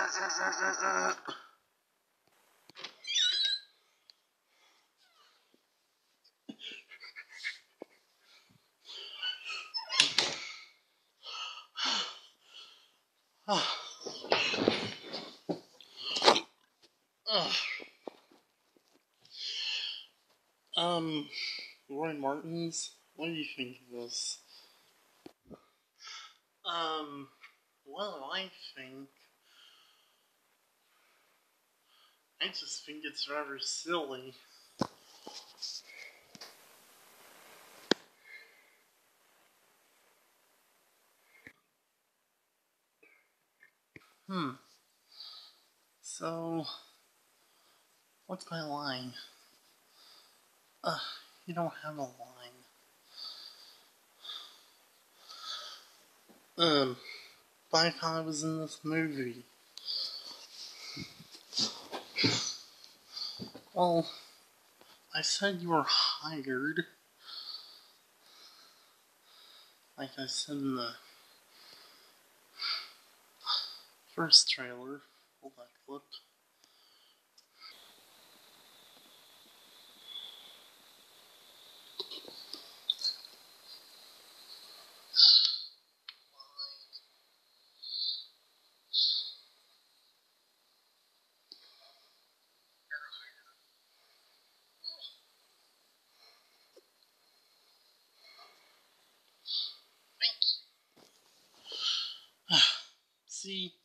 Roymartins, what do you think of this? Well, I just think it's rather silly. So, what's my line? You don't have a line. But I thought I was in this movie. Well, I said you were hired. Like I said in the first trailer. Hold that clip. See,